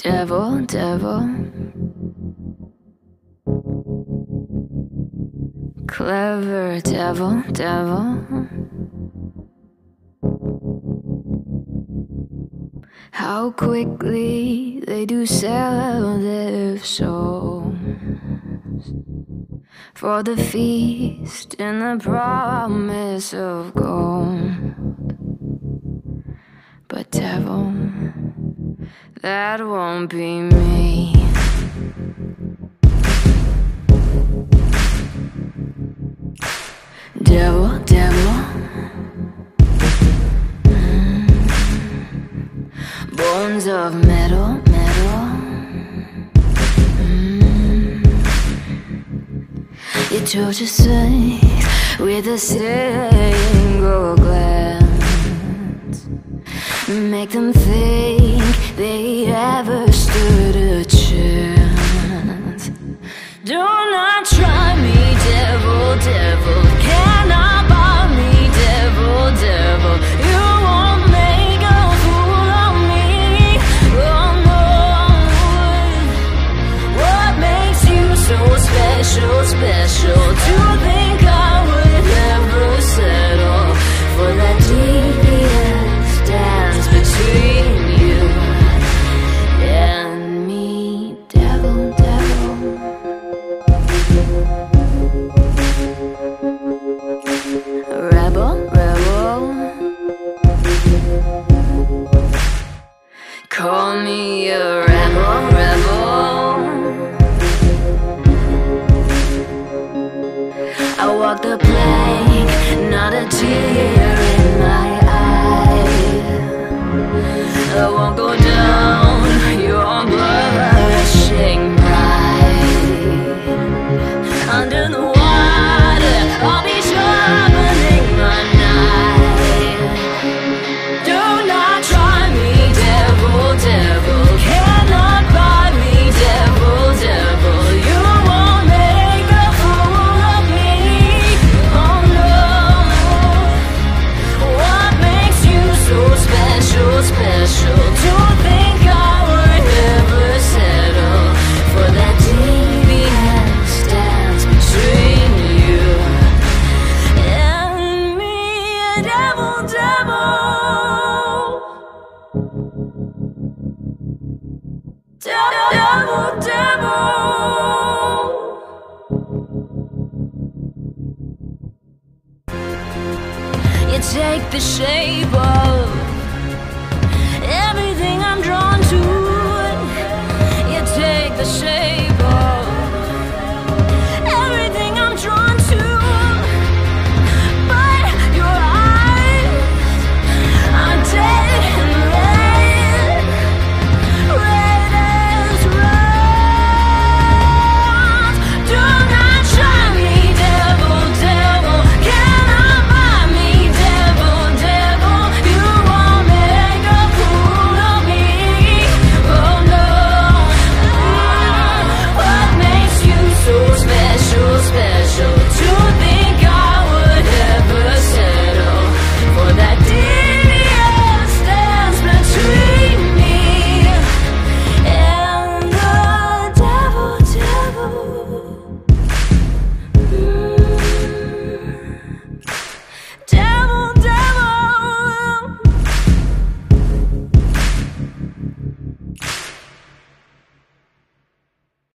Devil, devil, clever devil, devil. How quickly they do sell their souls for the feast and the promise of gold. But devil, that won't be me. Devil, devil, bones of metal, metal. You touch your face with a single glance, make them think they ever stood a chance. Do not try me, devil, devil. Cannot buy me, devil, devil. You won't make a fool of me. Oh no. What makes you so special, special? To think I would never settle for that devious dance between you and me, devil, devil. Rebel, rebel, call me a rebel, rebel. I walk the plank, not a tear in my eye. I won't go down your blushing bride. Under the water, I'll be sharpening my knife. Do not try me, devil, devil. Cannot buy me, devil, devil. You won't make a fool of me. Oh no. What makes you so special, special? To think I would never settle for that devious dance between you and me, devil, devil. Devil, devil. You take the shape of